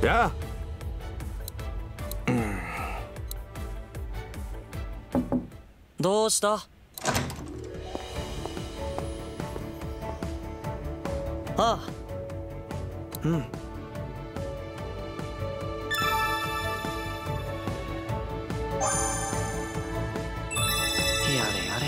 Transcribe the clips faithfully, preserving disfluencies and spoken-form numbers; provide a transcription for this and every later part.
やどうした？ああ、うん。やれやれ。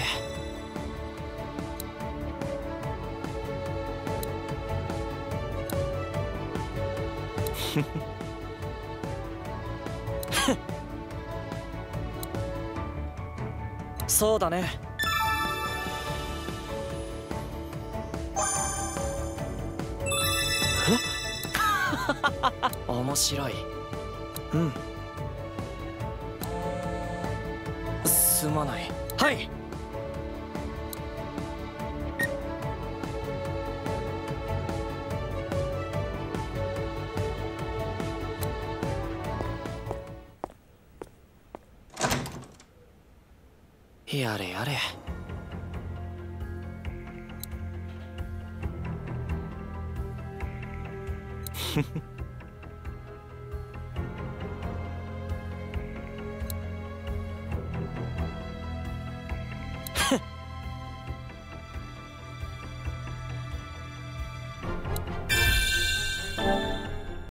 そうだね。面白い。うん。すまない。はい。やれやれ。ふふ。